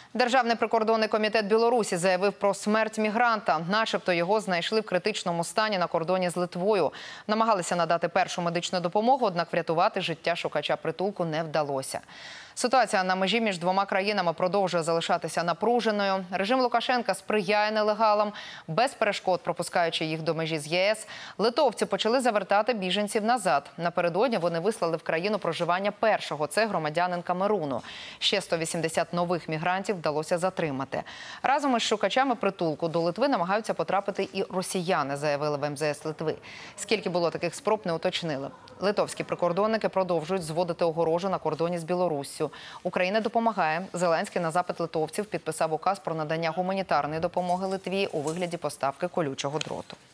Державний прикордонний комітет Білорусі заявив про смерть мігранта. Начебто його знайшли в критичному стані на кордоні з Литвою. Намагалися надати першу медичну допомогу, однак врятувати життя шукача притулку не вдалося. Ситуація на межі між двома країнами продовжує залишатися напруженою. Режим Лукашенка сприяє нелегалам, без перешкод пропускаючи їх до межі з ЄС. Литовці почали завертати біженців назад. Напередодні вони вислали в країну проживання першого – це громадянин Камеруну. Ще 180 нових мігрантів вдалося затримати. Разом із шукачами притулку до Литви намагаються потрапити і росіяни, заявили в МЗС Литви. Скільки було таких спроб, не уточнили. Литовські прикордонники продовжують зводити огорожу на кордоні з Білоруссю. Україна допомагає. Зеленський на запит литовців підписав указ про надання гуманітарної допомоги Литві у вигляді поставки колючого дроту.